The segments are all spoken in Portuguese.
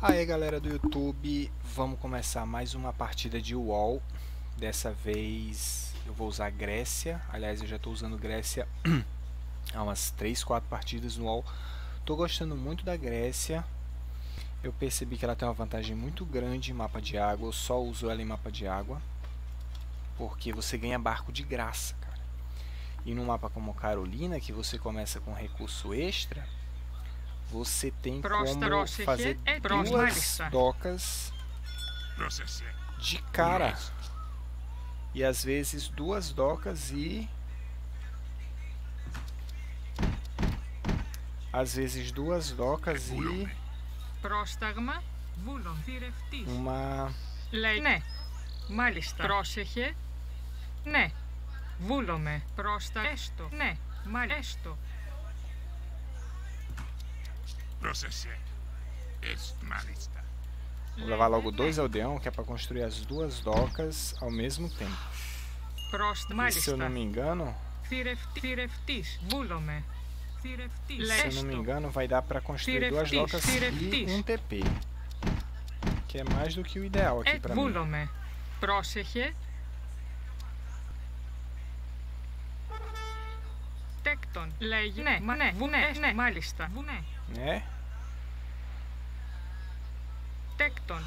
Aí galera do YouTube, vamos começar mais uma partida de UOL. Dessa vez eu vou usar Grécia. Aliás, eu já estou usando Grécia há umas 3, 4 partidas no UOL. Estou gostando muito da Grécia. Eu percebi que ela tem uma vantagem muito grande em mapa de água. Eu só uso ela em mapa de água porque você ganha barco de graça, cara. E num mapa como Carolina, que você começa com recurso extra, você tem como fazer duas docas de cara. E às vezes duas docas e... uma... Ναι, μάλιστα. Πρόσεχε. Ναι, βούλομαι. Έστω. Ναι, μάλιστα. Vou levar logo 2 aldeão, que é para construir as duas docas ao mesmo tempo. E se eu não me engano, vai dar para construir duas docas e um TP, que é mais do que o ideal aqui para mim. Πρόσεχε. Τέκτον. Λέγει. Ναι, ναι, βουνέ. Ναι, μάλιστα. Βουνέ. Ναι. Τέκτον.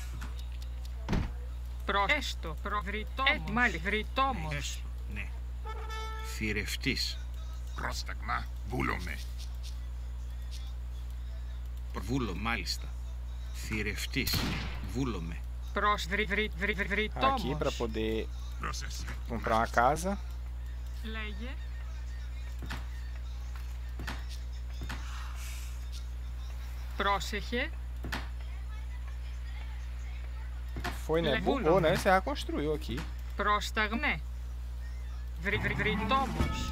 Έστω. Βρυτόμος. Μάλιστα. Βρυτόμος. Ναι. Θηρευτής. Πρόσταγμα. Βούλομαι. Βούλο, μάλιστα. Θηρευτής. Βούλομαι. Aqui para poder comprar uma casa. Λέγε. Πρόσεχε. Foi, né? Bugou, né? Você já construiu aqui. Πρόσταγμα. Ναι. Βρυτόμος.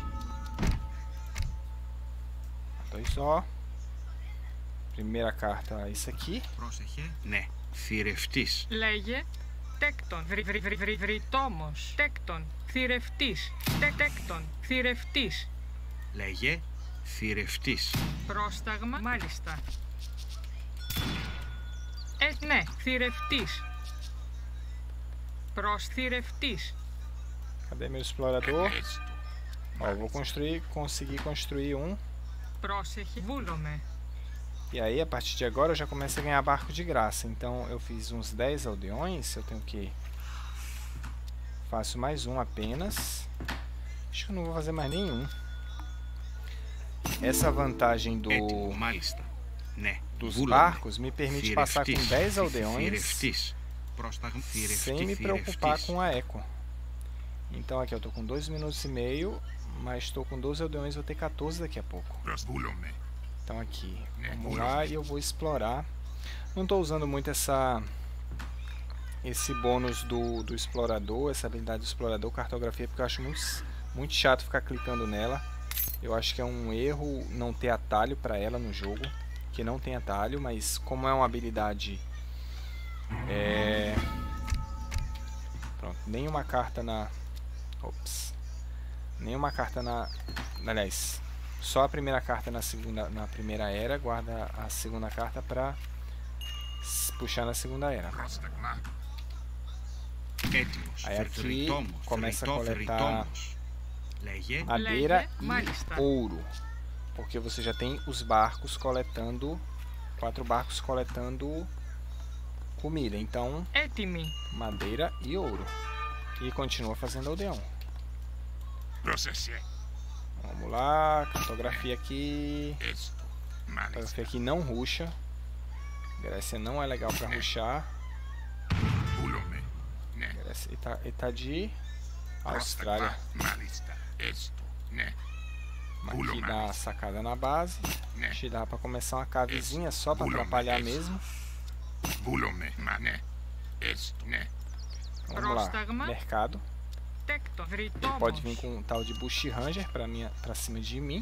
Dois só. Primeira carta, isso aqui. Πρόσεχε. Ναι. Θηρευτής. Λέγε. Τέκτον. Βρυτόμος. Τέκτον. Θηρευτής. Τέκτον. Θηρευτής. Λέγε. Θηρευτής. Πρόσταγμα. Μάλιστα. Ναι. Θηρευτής. Θηρευτής. Cadê meu explorador? Ó, eu vou conseguir construir um. Πρόσεχε. Βούλομαι. E aí, a partir de agora, eu já começo a ganhar barco de graça. Então, eu fiz uns 10 aldeões. Eu tenho que... Faço mais um apenas. Acho que eu não vou fazer mais nenhum. Essa vantagem dos barcos me permite passar com 10 aldeões sem me preocupar com a eco. Então, aqui eu estou com 2 minutos e meio, mas estou com 12 aldeões, vou ter 14 daqui a pouco. Então aqui, vamos lá e eu vou explorar. Não estou usando muito esse bônus do explorador, essa habilidade do explorador, cartografia, porque eu acho muito chato ficar clicando nela. Eu acho que é um erro não ter atalho para ela no jogo, que não tem atalho, mas como é uma habilidade... Pronto, nenhuma carta na... Ops. Nenhuma carta na... Aliás... Só a primeira carta na primeira era, guarda a segunda carta para puxar na segunda era. Aí aqui começa a coletar madeira e ouro, porque você já tem os barcos coletando, 4 barcos coletando comida. Então, madeira e ouro. E continua fazendo aldeão. Vamos lá, cartografia aqui. Cartografia aqui não ruxa. Grécia não é legal para ruxar. Grécia tá de Austrália. Aqui dá uma sacada na base. Acho que dá para começar uma cavezinha só para atrapalhar mesmo. Vamos lá, mercado. Pode vir com um tal de Bush Ranger pra cima de mim.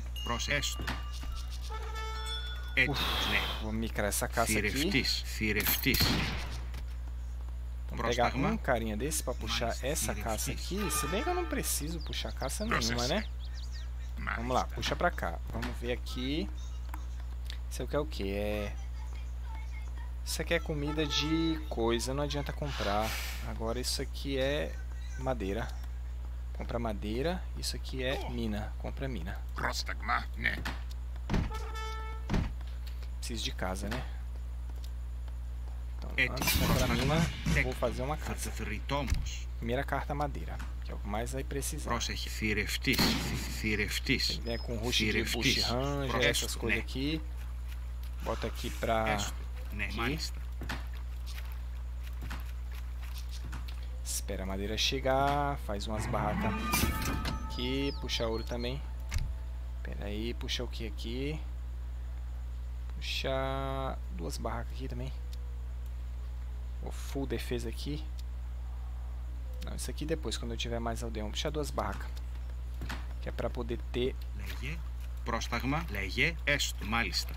Vou micrar essa caça aqui. Vamos pegar um carinha desse pra puxar essa caça aqui. Se bem que eu não preciso puxar caça nenhuma, né? Vamos lá, puxa pra cá. Vamos ver aqui. Isso aqui é o que? Isso aqui é comida de coisa, não adianta comprar. Agora isso aqui é madeira. Compra madeira. Isso aqui é mina. Compra mina. Preciso de casa, né? Então, antes de comprar mina, vou fazer uma casa. Primeira carta madeira, que é o que mais vai precisar. Vem com rush de bush ranger, essas coisas aqui. Bota aqui pra... aqui. Espera a madeira chegar, faz umas barracas aqui, puxa ouro também. Espera aí, puxa o que aqui? Puxa duas barracas aqui também. O full defesa aqui. Não, isso aqui depois, quando eu tiver mais aldeão. Puxa duas barracas. Que é pra poder ter... Πρόσταγμα, λέγε, έστω, μάλιστα.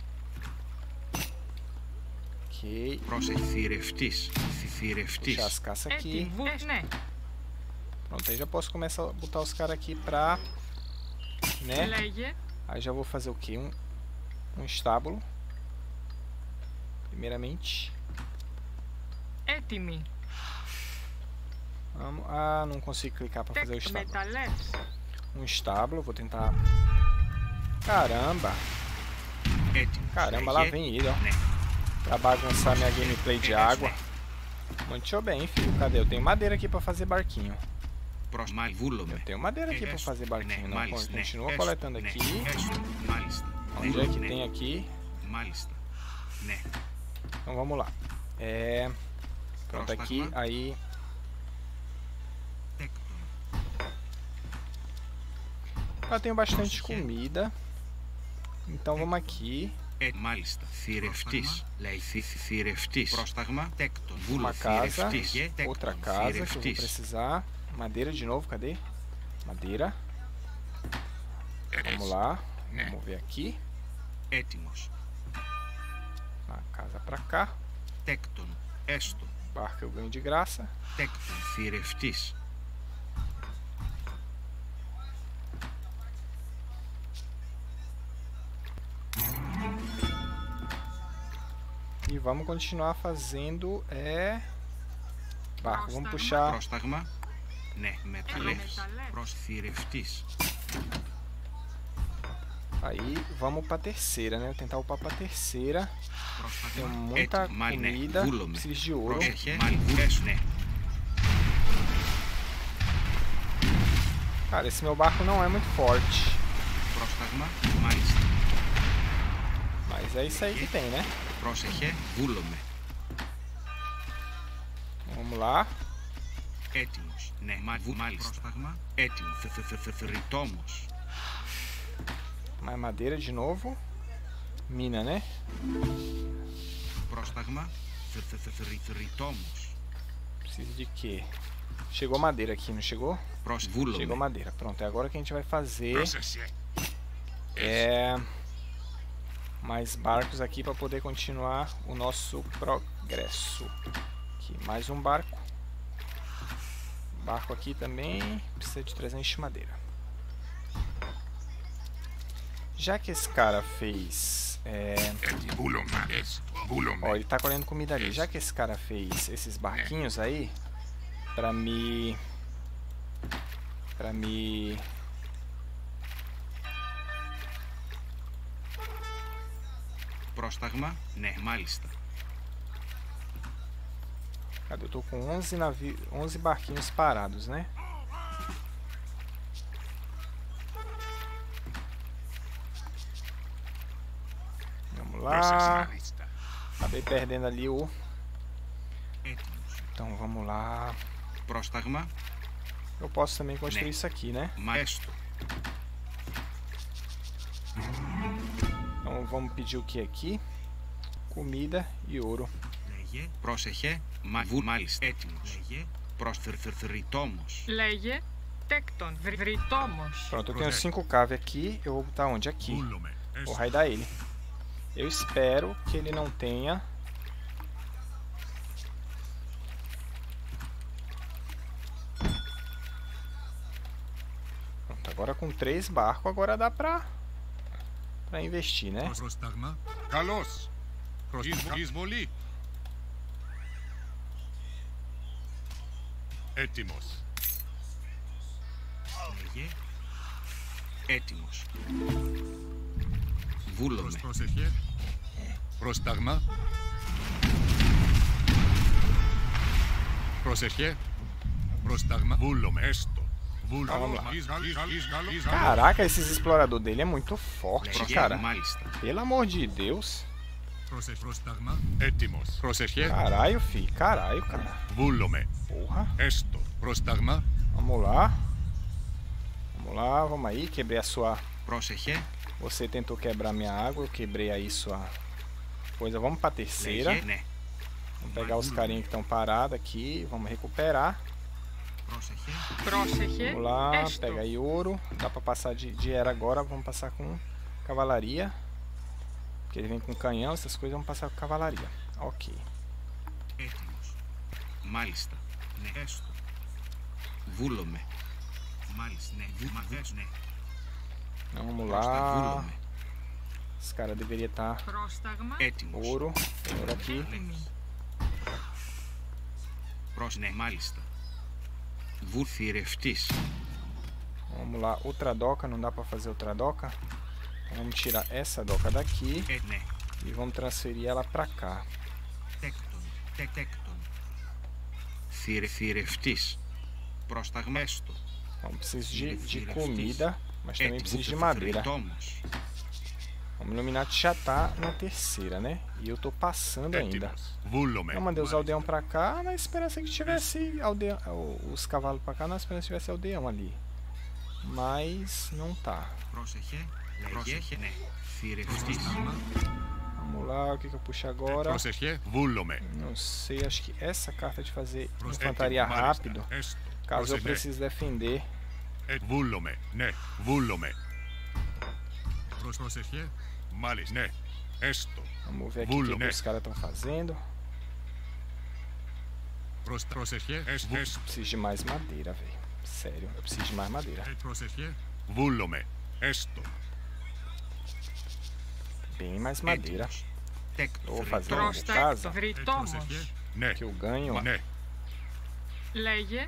Ok. Πρόσεχε, θηρευτής, θηρευτής. Puxar as caças aqui. Pronto, aí já posso começar a botar os caras aqui pra... né? Aí já vou fazer o que? Um estábulo. Primeiramente. Έτοιμοι. Vamos. Ah, não consigo clicar pra fazer o estábulo. Um estábulo, vou tentar... Caramba! Caramba, lá vem ele, ó. Pra bagunçar minha gameplay de água. Muito bem, filho. Cadê? Eu tenho madeira aqui pra fazer barquinho. Eu tenho madeira aqui pra fazer barquinho. Não, continua coletando aqui. Onde é que tem aqui? Então vamos lá. Pronto, aqui, aí... Eu tenho bastante comida. Então vamos aqui. Uma casa, outra casa que eu vou precisar. Madeira de novo, cadê? Madeira. Vamos lá, vamos ver aqui. Uma casa pra cá. Barco eu ganho de graça. E vamos continuar fazendo barco. Vamos puxar. Πρόσταγμα. Ναι, μεταλλεύς. Aí vamos pra terceira, né? Vou tentar upar pra terceira. Tenho muita comida. Preciso de ouro. Cara, esse meu barco não é muito forte. Mas é isso aí que tem, né? Vamos lá. Έτοιμος. Ναι, μάλιστα. Πρόσταγμα. Έτοιμο. Θρητόμος. Mais madeira de novo. Mina, né? Πρόσταγμα. Θρητόμος. Precisa de quê? Chegou madeira aqui, não chegou? Chegou madeira. Pronto, é agora que a gente vai fazer mais barcos aqui para poder continuar o nosso progresso. Aqui, mais um barco. Barco aqui também precisa de 300 de madeira. Já que esse cara fez... Ó, ele tá colhendo comida ali. Já que esse cara fez esses barquinhos aí, pra me... Πρόσταγμα, ναι, μάλιστα. Cadê? Eu tô com 11 barquinhos parados, né? Vamos lá. Acabei perdendo ali o... Então vamos lá. Πρόσταγμα. Eu posso também construir isso aqui, né? Maestro. Então vamos pedir o que aqui? Comida e ouro. Πρόσεχε, μάλιστα. Έτοιμος. Προσθρητόμος. Λέγε τέκτον, βρυτόμος. Pronto, eu tenho 5 caves aqui. Eu vou botar onde? Aqui. Vou raidar ele. Eu espero que ele não tenha... Pronto, agora com 3 barcos, agora dá pra investir, né? Εισβολή. Έτοιμος. Λέγε. Έτοιμος. Βούλομαι. Προσεχέ. Πρόσταγμα. Προσεχέ. Πρόσταγμα. Βούλομαι. Έστω. Vamos lá. Βούλομαι. Caraca, esses exploradores dele é muito forte, Λέγε. cara. Μάλιστα. Pelo amor de Deus. Πρόσταγμα. Έτοιμος. Προσεχέ. Caralho, fi. Caralho, cara. Βούλομαι. Porra. Έστω. Πρόσταγμα. Vamos lá. Vamos lá, vamos aí. Quebrei a sua... Πρόσεχε. Você tentou quebrar minha água, eu quebrei aí sua coisa. Vamos pra terceira. Λέγε. Ναι. Vamos pegar os carinhos que estão parados aqui. Vamos recuperar. Πρόσεχε. Πρόσεχε. Vamos lá, Esto. pega aí ouro. Dá pra passar de era agora. Vamos passar com cavalaria. Porque ele vem com canhão, essas coisas. Vamos passar com cavalaria. Ok. Έτοιμος. Μάλιστα. Ναι. Έστω. Βούλομαι. Μάλιστα. Ναι. Ναι. Vamos Πρόστα. lá. Βούλομαι. Esse cara deveria estar Πρόσταγμα. Έτοιμος. ouro. Tem ouro aqui. Έτοιμη. Ναι. Μάλιστα. Βουλθυρευτής. Vamos lá, outra doca, não dá pra fazer outra doca. Então, vamos tirar essa doca daqui Ναι. e vamos transferir ela pra cá. Τέκτον. Τέκτον. Θηρευτής. Πρόσταγμα. Έστω. Então, preciso de comida, mas também preciso de madeira. Θρητόμος. Vamos iluminar que já tá na terceira, né? E eu tô passando ainda. Έτοιμος. Βούλομαι. Eu mandei os aldeão pra cá na esperança que tivesse aldeão, os cavalos pra cá na esperança que tivesse aldeão ali. Mas não tá. Πρόσεχε. Πρόσεχε. Ναι. Θηρευτής. Vamos lá, o que eu puxo agora? Προσεχέ. Βούλομαι. Não sei, acho que essa carta de fazer Έτοιμο. infantaria Μάλιστα. rápido, Έστω. caso eu Πρόσεχε. precise defender. Βούλομαι. Ναι. Βούλομαι. Προσεχέ. Μάλιστα. Ναι. Έστω. Vamos ver aqui o que os caras estão fazendo. Προσεχέ. Έστω. Preciso de mais madeira, velho. Sério, eu preciso de mais madeira. Προσεχέ. Βούλομαι. Έστω. Bem mais madeira. Έτοιμος. Eu Τέκτον. vou fazer uma Πρόσταγμα. casa Βρυτόμος. Προσεχέ. Ναι. que eu ganho. Ναι. Λέγε.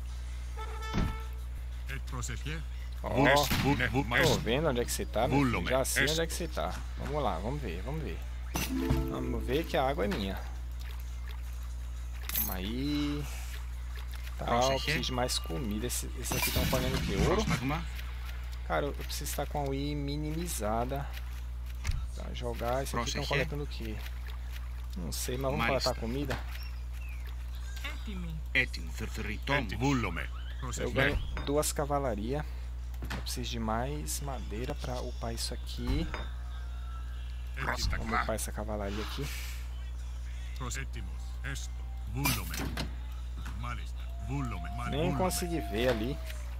Προσεχέ. Ó, Ναι. tô vendo onde é que você tá, meu filho. Volume. Já sei onde é que você tá. Vamos lá, vamos ver, vamos ver. Vamos ver que a água é minha. Vamos aí. Tal, Nossa, preciso de mais comida. Esse aqui estão pagando o que? Ouro? Πρόσταγμα. Cara, eu preciso estar com a Wii minimizada. Pra jogar. Esse aqui estão Nossa, coletando o que? Não sei, mas vamos Mάλιστα. coletar comida. Έτοιμη. Έτοιμο. Θρητόμος. Βούλομαι. Eu Προσεχέ. ganho 2 cavalarias. Eu preciso de mais madeira pra upar isso aqui. Vamos upar essa cavalaria aqui. Έτοιμος. Έστω. Βούλομαι. Μάλιστα. Βούλομαι. Nem consegui ver ali.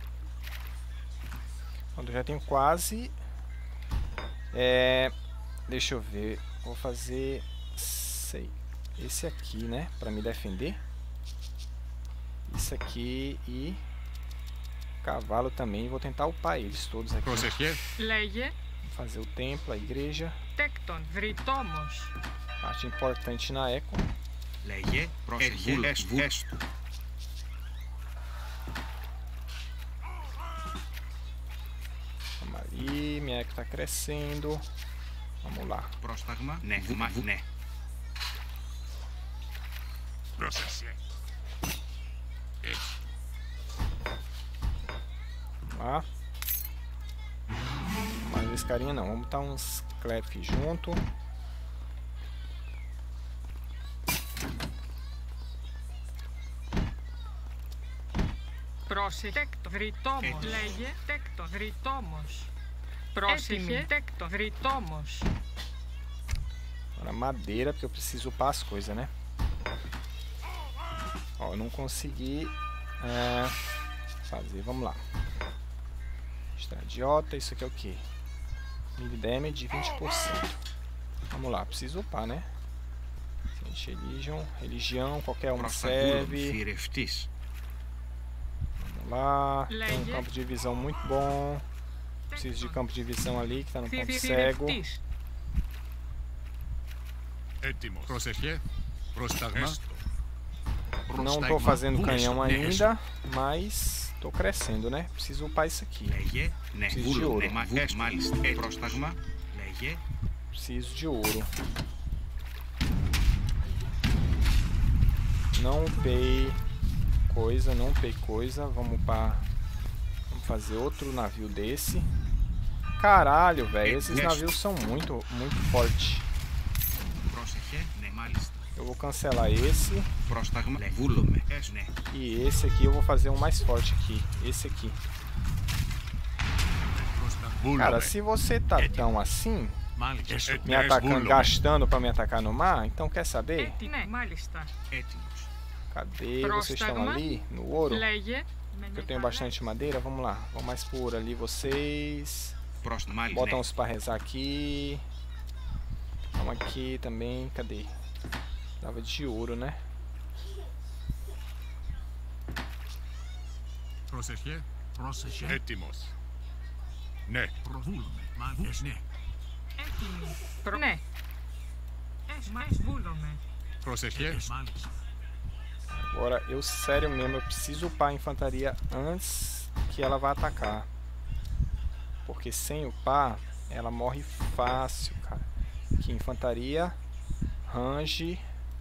Quando eu já tenho quase. Deixa eu ver. Vou fazer. Sei. Esse aqui, né? Pra me defender. Isso aqui e. Cavalo também. Vou tentar upar eles todos aqui. Προσεχέ. Λέγε. Vou fazer o templo, a igreja. Τέκτον. Βρυτόμος. Parte importante na eco. Λέγε. Πρόσεχε. Έστω. Vamos ali. Minha eco tá crescendo. Vamos lá. Πρόσταγμα. Ναι. Ναι. Πρόσεχε. Vamos lá. Mais esse carinha não. Vamos botar uns clef junto. Πρόσεχε. Τέκτον. Βρυτόμος. Λέγε. Τέκτον. Βρυτόμος. Πρόσεχε. Τέκτον. Βρυτόμος. Agora madeira, porque eu preciso upar as coisas, né? Ó, eu não consegui fazer. Vamos lá. Estradiota, isso aqui é o que? Melee damage 20%. Vamos lá, preciso upar, né? Religião, qualquer uma serve. Θηρευτής. Vamos lá. Tem um campo de visão muito bom. Preciso de campo de visão ali, que tá no ponto cego. Θηρευτής. Έτοιμος. Προσεχέ. Πρόσταγμα. Não tô fazendo canhão ainda, mas tô crescendo, né? Preciso upar isso aqui. Λέγε, ναι, Preciso de βούλομαι. ouro. Μάλιστα. Πρόσταγμα. Λέγε, Preciso de ouro. Não upei coisa, não upei coisa. Vamos upar. Vamos fazer outro navio desse. Caralho, velho. Esses navios são muito fortes. πρόσεχε, ναι, μάλιστα. Eu vou cancelar esse. Πρόσταγμα. Βούλομαι. Ναι. E esse aqui eu vou fazer um mais forte aqui. Esse aqui. Cara, se você tá tão assim, Μάλιστα. me atacando, gastando pra me atacar no mar, então quer saber? Ναι, μάλιστα. Έτοιμος. Cadê? Vocês estão ali no ouro? Λέγε. Que eu tenho bastante madeira. Vamos lá. Vamos mais por ali vocês. Πρόστα, μάλιστα. Bota uns pra rezar aqui. Vamos aqui também. Cadê? Dava de ouro, né? Προσεχέ. Πρόσεχε. Έτοιμος. Ναι. Προβούλουμε. Μάλιστα. Ναι. Έτοιμη. Ναι. Βούλομαι. Προσεχέ. Μάλιστα. Agora, eu sério mesmo, eu preciso upar a infantaria antes que ela vá atacar. Porque sem upar, ela morre fácil, cara. Aqui, infantaria, range.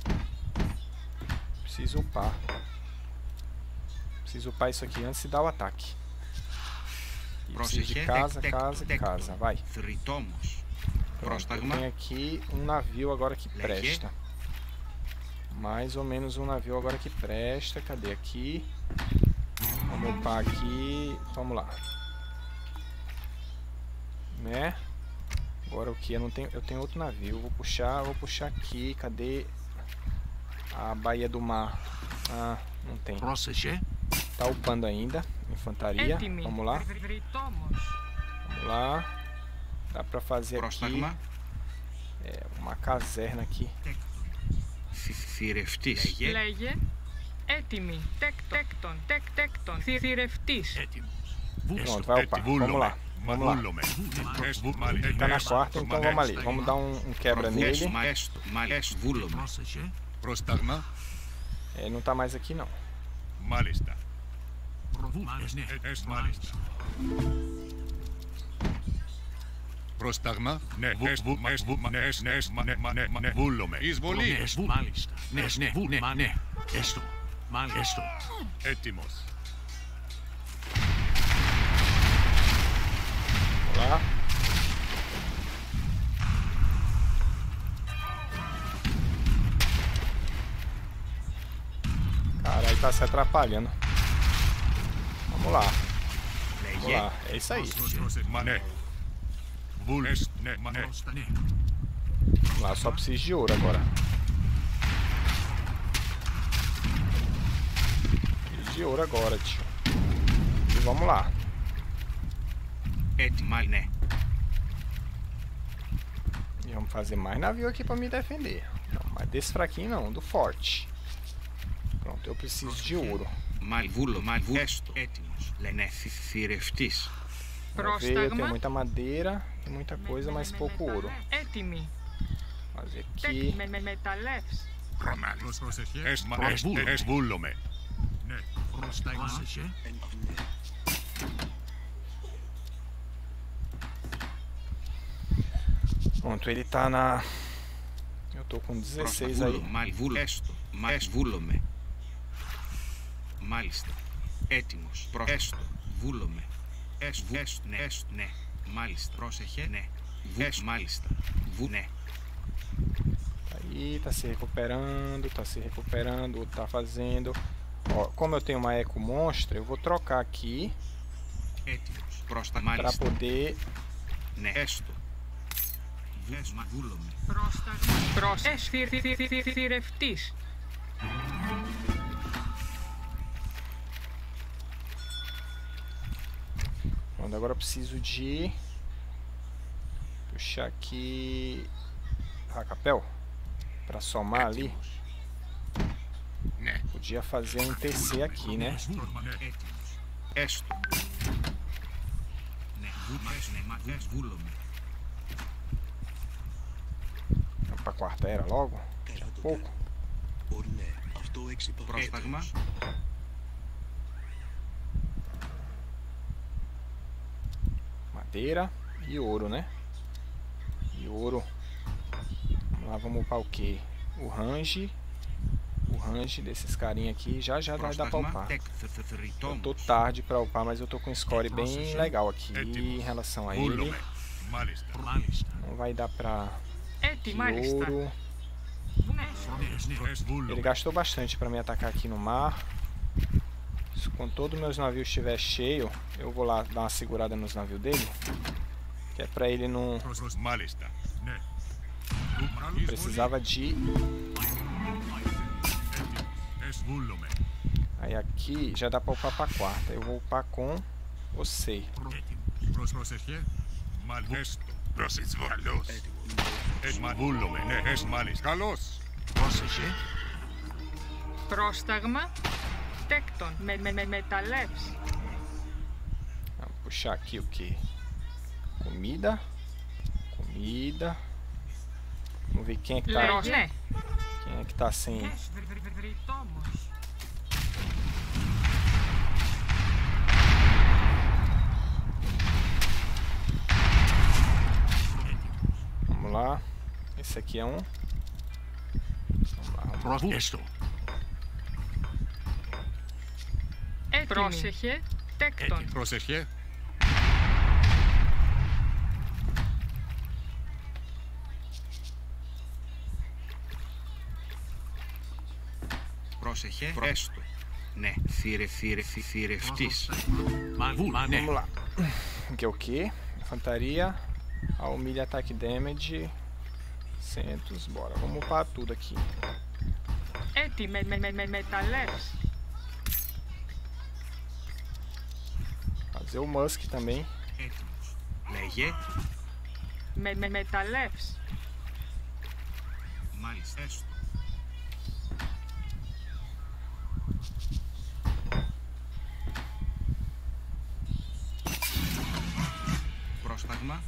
Preciso upar. Preciso upar isso aqui antes de dar o ataque. E preciso de casa, casa e casa. Vai. Θρητόμος. Pronto, eu Πρόσταγμα. tenho aqui um navio agora que Legge. presta. Mais ou menos um navio agora que presta. Cadê aqui? Vamos upar aqui. Vamos lá. Né? Agora o que? Eu tenho outro navio. Vou puxar aqui. Cadê a Baía do Mar? Ah, não tem. Πρόσεχε. Tá upando ainda. Infantaria. Έτοιμη. Vamos lá. Βρυτόμος. Vamos lá. Dá pra fazer aqui Πρόσταγμα. uma caserna aqui. Θηρευτής. Λέγε, Λέγε. Έτοιμη. Τέκτον. Θηρευτής. Έτοιμος. Pronto, vai upar. Vamos lá. Vamos lá. Βούλομαι. Tá na quarta, então vamos ali. Vamos dar um quebra nele. Μάλιστα. Βούλομαι. Πρόσεχε. Πρόσταγμα. Não tá mais aqui não. Μάλιστα. Προβούλουμε. Ναι. Μάλιστα. Πρόσταγμα. Ναι. Ναι. Βούλομαι. Εισβολή. Μάλιστα. Ναι. Ναι. Ναι. Έστω. Μάλιστα. Έτοιμος. Vamos lá. Caralho, tá se atrapalhando. Vamos lá. Vamos Λέγε, lá. É isso aí. Μα ναι. Ναι. Μα ναι. Πρόστα. Ναι. Vamos lá, só preciso de ouro agora. Preciso de ouro agora, tio. E vamos lá. έτοιμα, ναι. E vamos fazer mais navio aqui pra me defender. Não, mas desse fraquinho não, do forte. Pronto, eu preciso de ouro. Βούλομαι. Έστω. Έτοιμος. Λένε θηρευτής. Vamos ver, eu tenho Πρόσταγμα. muita madeira, tem muita coisa, mas pouco ouro. Έτοιμη. Fazer aqui. Μεταλλεύς. Προσεχέ. Βούλομαι. Ναι. Πρόσεχε. Pronto, ele tá na... Eu tô com 16 aí. Έστω. Βούλομαι. Μάλιστα. Έτοιμος. Έστω. Βούλομαι. Έστω. Ναι. Μάλιστα. Πρόσεχε. Ναι. Μάλιστα. Ναι. Tá aí, tá se recuperando, o outro tá fazendo. Ó, como eu tenho uma eco monstra, eu vou trocar aqui Έτοιμος. Προς τα pra μάλιστα. poder... Ναι. Έστω. Βούλομαι. Πρόσταγμα. Θηρευτής. Pronto, agora eu preciso de... Puxar aqui... Racapel. Pra somar ali. Ναι. Podia fazer um TC aqui, né? Έτοιμος. Έστω. Ναι. Βούλομαι. Pra quarta era logo? Daqui a pouco. Πρόσταγμα. Madeira e ouro, né? E ouro. Vamos lá, vamos upar o que? O range. O range desses carinha aqui já vai dar pra upar. Eu tô tarde pra upar, mas eu tô com um score bem legal aqui em relação a ele. Μάλιστα. Não vai dar pra... Έτι, de μάλιστα. ouro. Ele gastou bastante pra me atacar aqui no mar. Quando todos os meus navios estiver cheio, eu vou lá dar uma segurada nos navios dele. Que é pra ele não... Μάλιστα. Ναι. Precisava de... Εσβούλομαι. Aí aqui já dá pra upar pra quarta. Eu vou upar com você. Πρόσεχε. Μάλιστα. Πρόσεχε. Καλώς. Εσβούλομαι. Ναι, μάλιστα. Καλώς. Πρόσεχε. Πρόσταγμα. Τέκτον. Με μεταλλεύς. Vamos puxar aqui o que? Comida. Comida. Vamos ver quem é que tá, Λέγε. quem é que tá sem... Βρυτόμος. Vamos lá. Esse aqui é um. Vamos lá. Vamos... Έστω. Έτοιμη. Πρόσεχε. Τέκτον. Πρόσεχε. Πρόσεχε. Έστω. Ναι. Θηρευτής. Ναι. Vamos lá. Aqui é o que? Infantaria. Humilha ataque damage. 100. Bora. Vamos upar tudo aqui. Έτι. Με μεταλλεύς. Fazer o Musk também. Έτοιμος. Λέγε. Με μεταλλεύς. Μάλιστα. Έστω. Πρόσταγμα.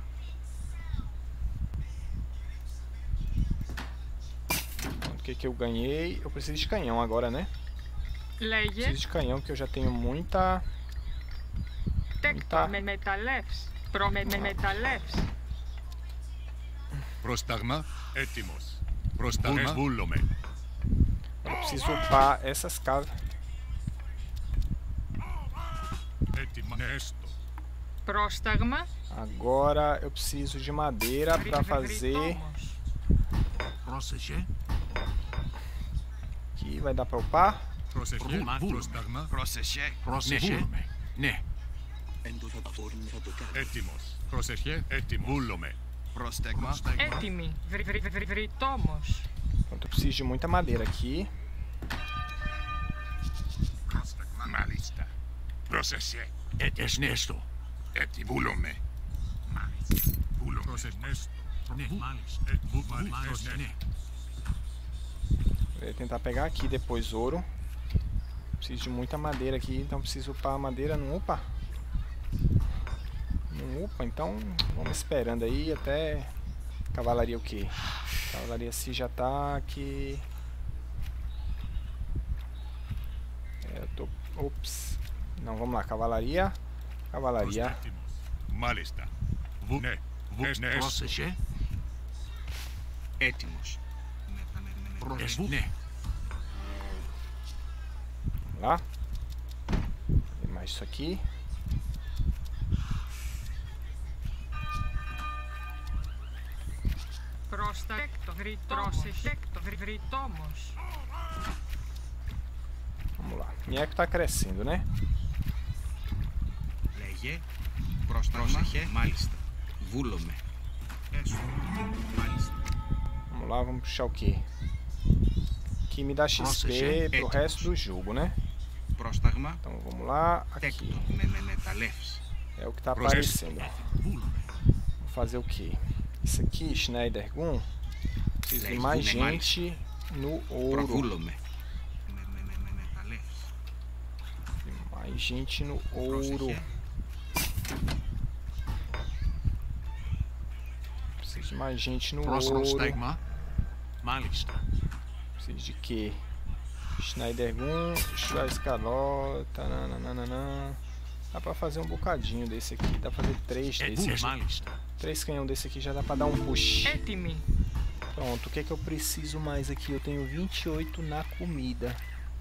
O que eu ganhei? Eu preciso de canhão agora, né? Λέγε. Preciso de canhão que eu já tenho muita... Τέκτον. Με μεταλλεύς. Με μεταλλεύς. Πρόσταγμα. Έτοιμος. Πρόσταγμα. Εσβούλομαι. Eu preciso upar essas casas. Έτοιμα. Ναι, έστω. Πρόσταγμα. Agora eu preciso de madeira para fazer... Βρυτόμος. Πρόσεχε. Aqui vai dar para upar. Πρόσεχε. Πρόσταγμα. Πρόσεχε. Πρόσεχε. Ναι. Έτοιμος. Πρόσεχε. Έτοιμος. Βούλομαι. Πρόσταγμα. Έτοιμη. Βρυτόμος. Então eu preciso de muita madeira aqui. Μάλιστα. Πρόσεχε. Έστω. Έτοιμο. Βούλομαι. Μάλιστα. Βούλομαι. Πρόσεχε. Έστω. Ναι. Μάλιστα. Μάλιστα. Ναι. Eu vou tentar pegar aqui depois ouro. Preciso de muita madeira aqui, então preciso upar a madeira. Não upa? Não upa, então vamos esperando aí até... Cavalaria o que? Cavalaria se já tá aqui... eu tô... Ops. Não, vamos lá, cavalaria. Cavalaria. Έτοιμος. Μάλιστα. Ναι. Ναι. Πρόσεχε. Έτοιμος. Ναι. Vamos lá. Tem mais isso aqui. Πρόστακτο. Βρυτόμος. Vamos lá. Minha tá crescendo, né? Λέγε. Πρόσταγμα. Μάλιστα. Βούλομαι. Έστω. Μάλιστα. Vamos lá, vamos puxar o que? Que me dá XP pro resto do jogo, né? Πρόσταγμα. Então vamos lá, aqui. Τέκτο. Με μεταλλεύς. É o que tá aparecendo. Vou fazer o que? Isso aqui, Schneider Gun. Preciso de mais gente no ouro. Προβούλομαι. Με μεταλλεύς. Mais gente no ouro. Preciso de mais gente no ouro. Πρόσταγμα. Μάλιστα. Preciso de quê? Schneidergun, Schwarzkalot, tananana. Dá pra fazer um bocadinho desse aqui. Dá pra fazer 3 desse aqui. Μάλιστα. 3 canhão desse aqui já dá pra dar um push. Έτοιμη. Pronto, o que é que eu preciso mais aqui? Eu tenho 28 na comida.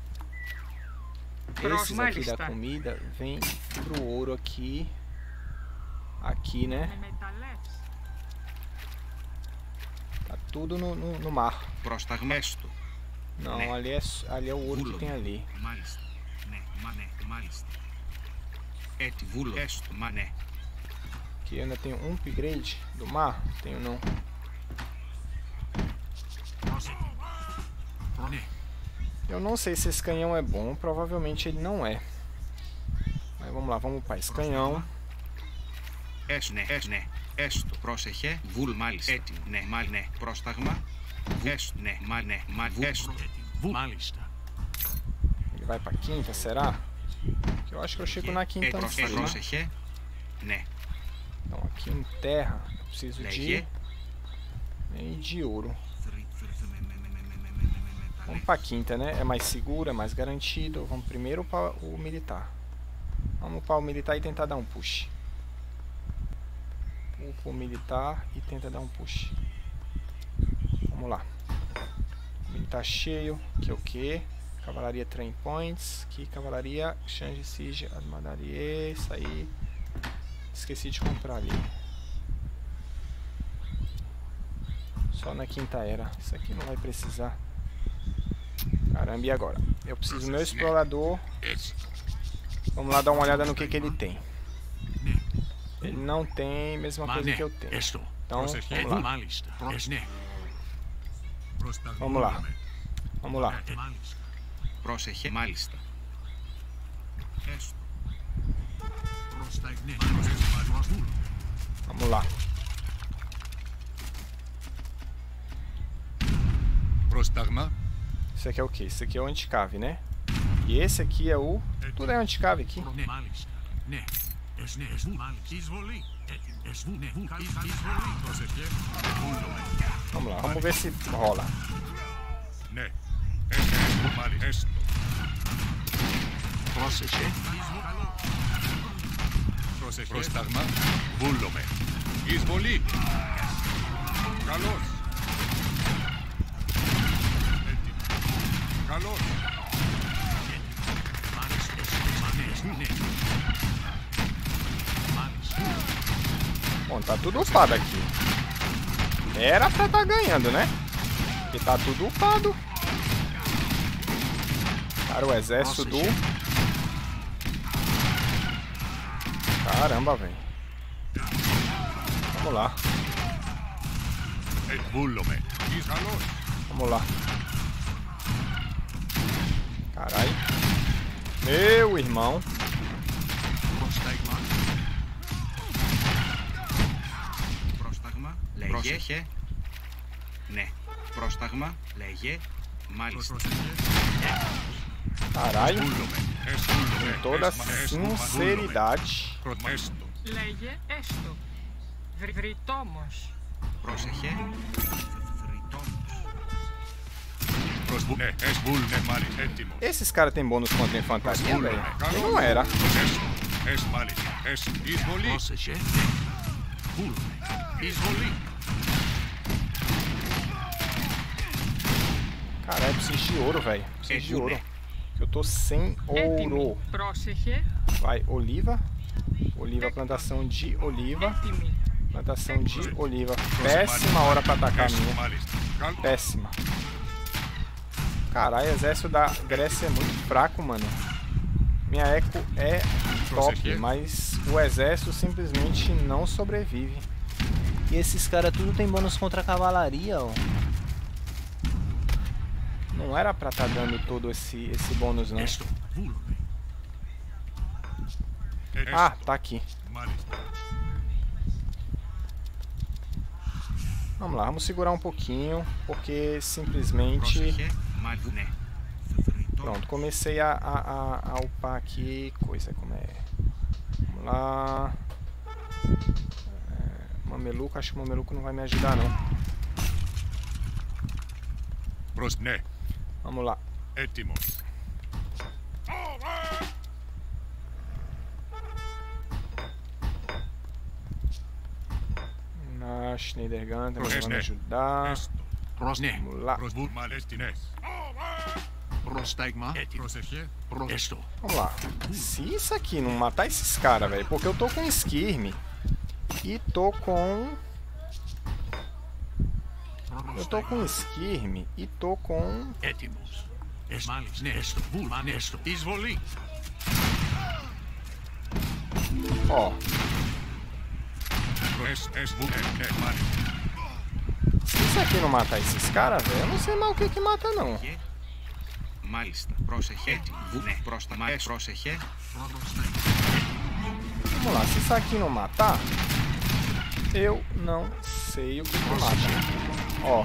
Esses aqui da comida vem pro ouro aqui. Aqui, né? Με μεταλλεύς. Tá tudo no mar. Πρόσταγμα. Έστω. Não, Né. ali é o ouro que tem ali. Μάλιστα. Ναι, ναι, μάλιστα. Έτσι, βούλο. Έστω, ναι. Aqui eu ainda tenho um upgrade do mar? Tenho não. Ναι. Eu não sei se esse canhão é bom, provavelmente ele não é. Mas vamos lá, vamos upar esse canhão. Έστω, ναι, ναι. Έστω. Πρόσεχε. Βούλ, μάλιστα. Έτοιμο. Ναι, ναι. Πρόσταγμα. Έστω, ναι, ναι. Έστω. Μάλιστα. Ele vai pra quinta, será? Eu acho que eu chego na quinta antes. Né? Πρόσεχε. Ναι. Então aqui em terra eu preciso Λέγε. de ouro. Vamos pra quinta, né? É mais seguro, é mais garantido. Vamos primeiro para o militar. Vamos para o militar e tentar dar um push. Upa o militar e tenta dar um push. Vamos lá. Militar cheio. Que é o que? Cavalaria Train Points. Aqui, cavalaria Change Siege Armadarie. Isso aí. Esqueci de comprar ali. Só na quinta era. Isso aqui não vai precisar. Caramba, e agora? Eu preciso do meu explorador. Vamos lá dar uma olhada no que ele tem. Ele não tem a mesma coisa que eu tenho. Έστω. Então, vamos lá. Μάλιστα. Ναι. Vamos lá. Vamos lá. Μάλιστα. Πρόσεχε. Μάλιστα. Έστω. Ναι. Vamos lá. Πρόσταγμα. Isso aqui é o que? Isso aqui é o anticave, né? E esse aqui é o... Tudo é anticave aqui. Ναι. Μάλιστα. Ναι. Ναι. Μάλιστα. Εισβολή. Ναι. Εισβολή. Πρόσεχε. Vamos lá, vamos ver se rola. Ναι. Έστω. Μάλιστα. Έστω. Πρόσεχε. Πρόσεχε. Πρόσταγμα. Βούλομαι. Εισβολή. Καλώς. Έτοιμο. Καλώς. Μάλιστα. Ναι. Μάλιστα. Bom, tá tudo upado aqui. Era pra tá ganhando, né? Porque tá tudo upado. Cara, o exército do... Caramba, velho. Vamos lá. Βούλομαι. Καλώς. Vamos lá. Caralho. Meu irmão. Πρόσταγμα. Πρόσταγμα. Λέγε. Πρόσεχε. Ναι. Πρόσταγμα. Λέγε. Μάλιστα. Caralho. Βούλομαι. Com toda sinceridade. Έστω. Λέγε έστω. Βρυτόμος. Πρόσεχε. Ναι. Βούλμε. Μάλιστα. Έτοιμο. Esses caras têm bônus contra a infantaria, velho? Eu não era. Έστω. Μάλιστα. Έστω. Εισβολή. Πρόσεχε. Βούλουμε. Εισβολή. Caralho, eu preciso de ouro, velho. Preciso de ouro. Eu tô sem Έτοιμη. ouro. Πρόσεχε. Vai, oliva. Oliva, plantação de oliva. Έτοιμη. Plantação de oliva. Péssima hora pra atacar a Έστω. minha. Μάλιστα. Καλώς. Péssima. Caralho, o exército da Grécia é muito fraco, mano. Minha eco é top, mas o exército simplesmente não sobrevive. E esses caras tudo tem bônus contra a cavalaria, ó. Não era pra tá dando todo esse bônus, não. Έστω. Βούλουμε. Ah, tá aqui. Μάλιστα. Vamos lá, vamos segurar um pouquinho, porque simplesmente... Πρόσεχε. Μάλιστα. Ναι. Pronto, comecei a upar aqui, coisa como é... Vamos lá... Mameluco, acho que o Mameluco não vai me ajudar, não. Προς ναι. Vamos lá. Έτοιμος. Na Schneidergan também vai me Ναι. ajudar. Έστω. Προς ναι. Vamos lá. Προς βουλ μαλαιστινές. Πρόσταγμα. Έτοιμος. Πρόσεχε. Έστω. Vamos lá. Se isso aqui não matar esses caras, velho, porque eu tô com Skirm e tô com... Eu tô com Skirm e tô com... Έτοιμος. Μάλιστα. Ναι, έστω. Βούλμα, ναι, έστω. Εισβολή. Ó, Βουλ. Ναι, μάλιστα. se isso aqui não matar esses caras, velho, eu não sei mais o que que mata não. Και μάλιστα. Πρόσεχε. Έτοιμο. Βου. Ναι. Πρόσταγμα. Πρόσεχε. Vamos lá, se isso aqui não matar, eu não sei o que que mata. Ó.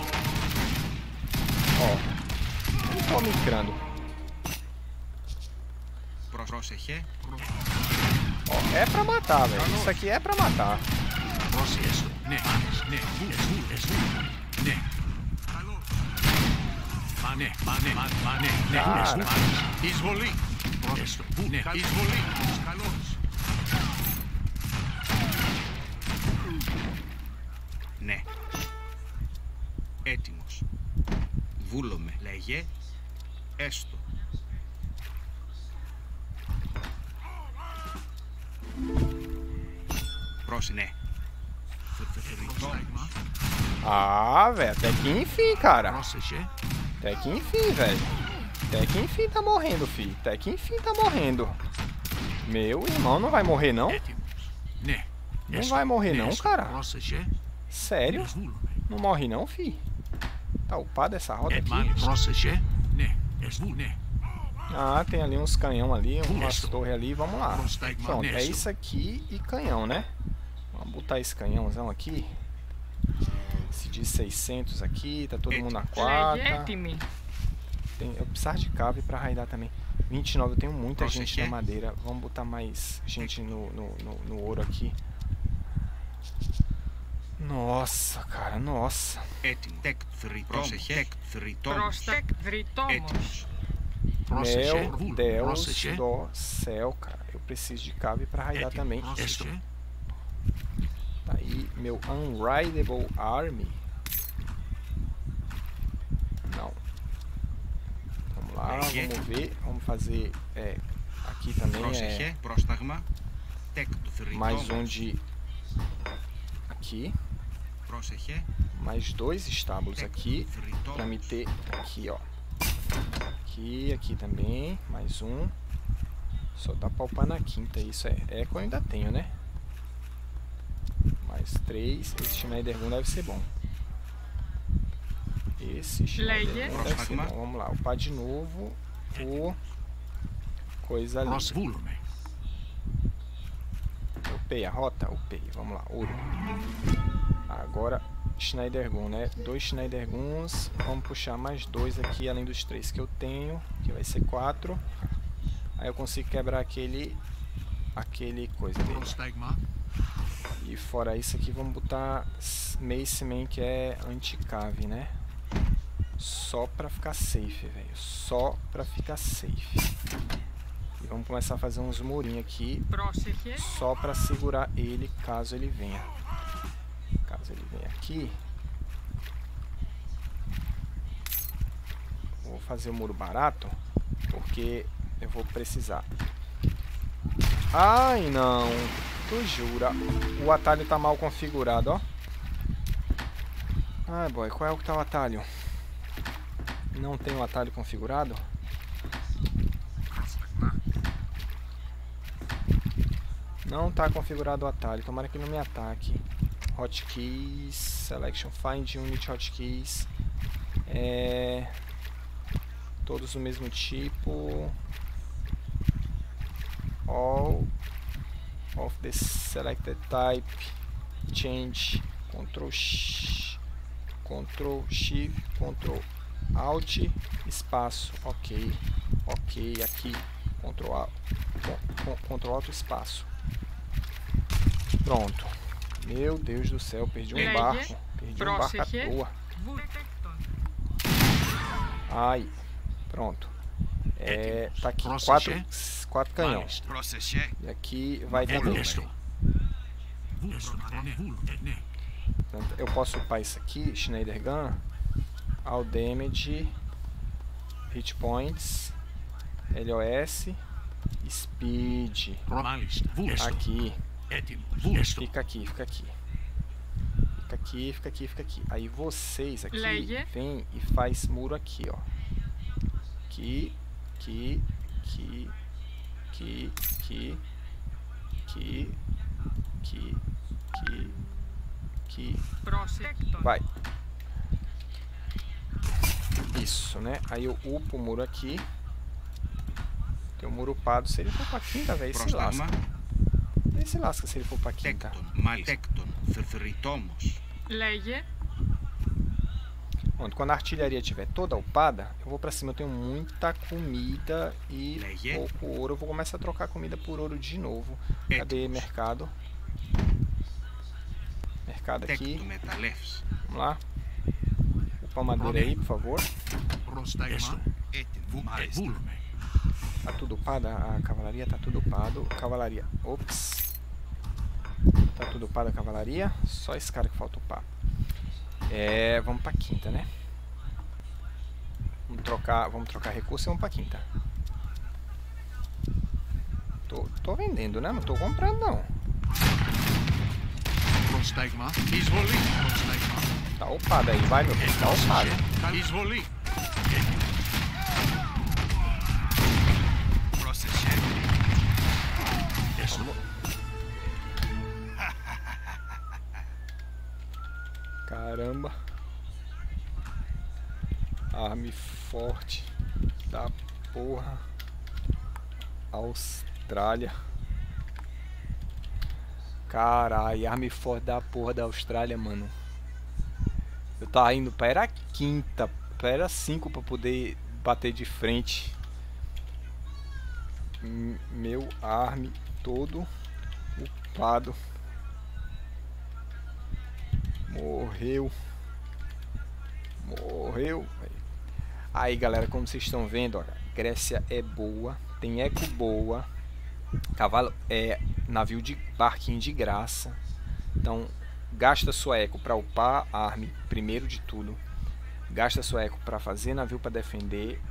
Ó. Eu tô micrando. Πρόσεχε. Ó, é pra matar, velho. Isso aqui é pra matar. Πρόσεχε, έστω. Ναι, μάλιστα. Ναι, βουλ, εισβολή. Ναι. Καλώς. Μα ναι, ναι, Cara. έστω. Μάλιστα. Εισβολή. Έστω. Βουλ, ναι, εισβολή. Καλώς. Ναι. Έτοιμος. Βούλομαι. Λέγε. Έστω. Ναι. Πρόσταγμα. Ah, velho, até que enfim, cara. Πρόσεχε. Até que enfim, velho. Até que enfim tá morrendo, filho. Até que enfim tá morrendo. Meu irmão não vai morrer, não? Έτοιμος. Ναι. Não Έστω. vai morrer, Ναι, não, έστω. cara? Πρόσεχε. Sério? Εισβούλουμε. Não morre, não, filho? Tá upada essa roda aqui? Μάλιστα. Πρόσεχε. Ναι. Εισβούλ, ναι. Ah, tem ali uns canhão ali, umas Isso. torres ali. Vamos lá. Prostegma Pronto, é nisso. isso aqui e canhão, né? Vamos botar esse canhãozão aqui. Esse de 600 aqui, tá todo mundo na quarta. Legitime. Eu precisava de cave pra raidar também. 29, eu tenho muita Você gente quer? na madeira. Vamos botar mais gente no ouro aqui. Nossa, cara, nossa. Έτοιμο. Τεκ θρητόμος. Πρόσεχε. Τεκ θρητόμος. Προστεκ δρυτόμος. Έτοιμος. Πρόσεχε. Meu Βουλ. Deus Πρόσεχε. do céu, cara. Eu preciso de cave pra raidar também. Έστω. Tá aí meu Unrideable Army. Não. Vamos lá, vamos ver. Vamos fazer. Aqui também Πρόσεχε. Πρόσταγμα. Τεκ του mais θρητόμος. um de. Aqui. Πρόσεχε. Mais dois estábulos Τεκ aqui. του Pra me θρητόμος. ter aqui, ó. Aqui também. Mais um. Só dá pra upar na quinta. Isso é eco, eu ainda tenho, né? Mais 3. Esse Schneidergun deve ser bom. Esse Schneidergun deve ser bom. Vamos lá, upar de novo o coisa ali. Προσβούλουμε. Upei a rota? Upei. Vamos lá, ouro. Agora Schneidergun, né? 2 Schneiderguns. Vamos puxar mais 2 aqui, além dos 3 que eu tenho. Que vai ser 4. Aí eu consigo quebrar aquele coisa dele. Πρόσταγμα. E fora isso aqui, vamos botar Maceman, que é anti-cave, né? Só pra ficar safe, velho. Só pra ficar safe. E vamos começar a fazer uns murinhos aqui, Πρόσεχε. só pra segurar ele, caso ele venha. Caso ele venha aqui. Vou fazer o muro barato, porque eu vou precisar. Ai, não. Tu jura? O atalho tá mal configurado, ó. Ai, boy, qual é o que tá o atalho? Não tem o atalho configurado? Não tá configurado o atalho. Tomara que não me ataque. Hotkeys, Selection, Find Unit Hotkeys. Todos do mesmo tipo. All of the selected type. Change. Ctrl Shift, Ctrl Alt, espaço. Ok. Ok, aqui. Ctrl Alt, espaço. Pronto. Meu Deus do céu, perdi um barco. Perdi um barco à toa. Aí, pronto. Tá aqui, quatro canhões. Πρόσεχε. E aqui vai também. Eu posso upar isso aqui, Schneider Gun, All Damage, Hit Points, LOS, Speed. Aqui. Fica aqui, fica aqui. Fica aqui, fica aqui, fica aqui. Aí vocês aqui vem e faz muro aqui, ó. Aqui, aqui, aqui, aqui, aqui, aqui, aqui, aqui, aqui. Vai. Isso, né? Aí eu upo o muro aqui. Tem um muro upado. Se ele for pra quinta, velho, se lasca. Ele se lasca se ele for pra quinta. Λέγε. Pronto, quando a artilharia estiver toda upada, eu vou pra cima. Eu tenho muita comida e pouco ouro. Eu vou começar a trocar comida por ouro de novo. Cadê mercado? Mercado aqui. Vamos lá. Upa madeira aí, por favor. Tá tudo upado? A cavalaria tá tudo upado. Cavalaria. Ops. Tá tudo upado a cavalaria. Só esse cara que falta upar. Vamos pra quinta, né? Vamos trocar recurso e vamos pra quinta. Tô vendendo, né? Não tô comprando, não. Tá upado aí, vai, meu filho. Tá upado. Caramba. Arme forte da porra. Austrália. Caralho, arme forte da porra da Austrália, mano. Eu tava indo pra era quinta, pra era 5 pra poder bater de frente. Meu arme todo upado. Morreu. Morreu. Aí, galera, como vocês estão vendo, ó, Grécia é boa, tem eco boa, cavalo navio de barquinho de graça. Então, gasta sua eco para upar a arme primeiro de tudo. Gasta sua eco para fazer navio para defender.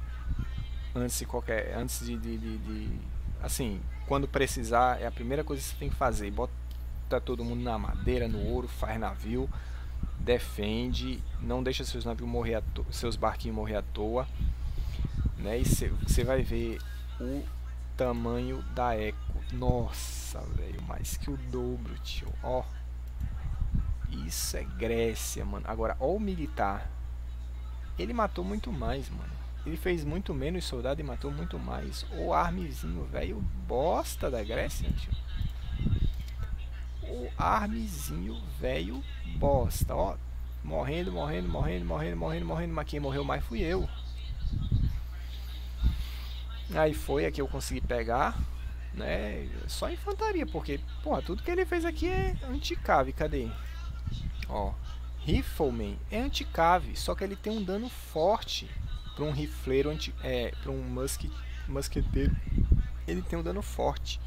Antes de assim, quando precisar, é a primeira coisa que você tem que fazer. Bota todo mundo na madeira, no ouro, faz navio, defende, não deixa seus navios morrer, seus barquinhos morrer à toa, né? E você vai ver o tamanho da eco. Nossa, velho, mais que o dobro, tio. Ó, isso é Grécia, mano. Agora, ó, o militar, ele matou muito mais, mano. Ele fez muito menos soldado e matou muito mais. O armezinho, velho, bosta da Grécia, tio. O armezinho velho bosta, ó, morrendo, mas quem morreu mais fui eu. Aí foi, aqui eu consegui pegar, né, só infantaria, porque, porra, tudo que ele fez aqui é anti-cave, cadê? Ó, Rifleman é anti-cave, só que ele tem um dano forte para um rifleiro, para um musqueteiro, ele tem um dano forte.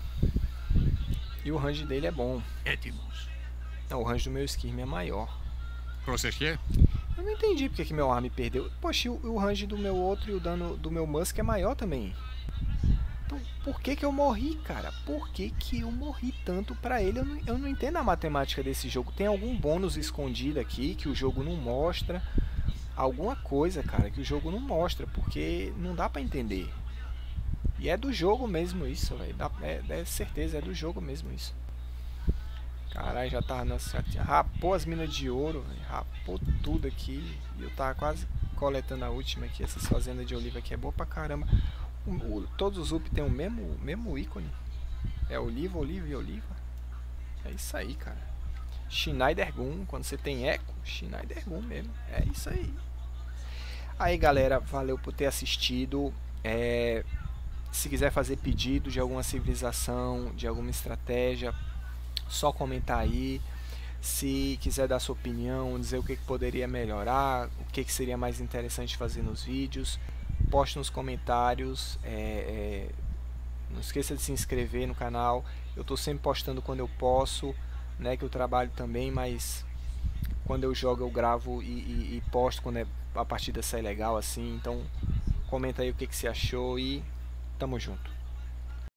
E o range dele é bom. Não, o range do meu Skirm é maior. Eu não entendi porque que meu arme perdeu. Poxa, o range do meu outro e o dano do meu Musk é maior também. Então, por que que eu morri, cara? Por que que eu morri tanto pra ele? Eu não entendo a matemática desse jogo. Tem algum bônus escondido aqui que o jogo não mostra. Alguma coisa, cara, que o jogo não mostra. Porque não dá pra entender. E é do jogo mesmo isso, velho. É certeza, é do jogo mesmo isso. Caralho, já tava rapou as minas de ouro, véio. Rapou tudo aqui. E eu tava quase coletando a última aqui. Essas fazendas de oliva aqui é boa pra caramba. Todos os UP tem o mesmo ícone. É oliva, oliva e oliva. É isso aí, cara. Schneider Gun, quando você tem eco, Schneider Gun mesmo. É isso aí. Aí, galera, valeu por ter assistido. Se quiser fazer pedido de alguma civilização, de alguma estratégia, só comentar aí. Se quiser dar sua opinião, dizer o que poderia melhorar, o que seria mais interessante fazer nos vídeos, poste nos comentários. Não esqueça de se inscrever no canal. Eu estou sempre postando quando eu posso, né, que eu trabalho também, mas quando eu jogo eu gravo e posto quando a partida sai legal assim. Então comenta aí o que você achou e tamo junto.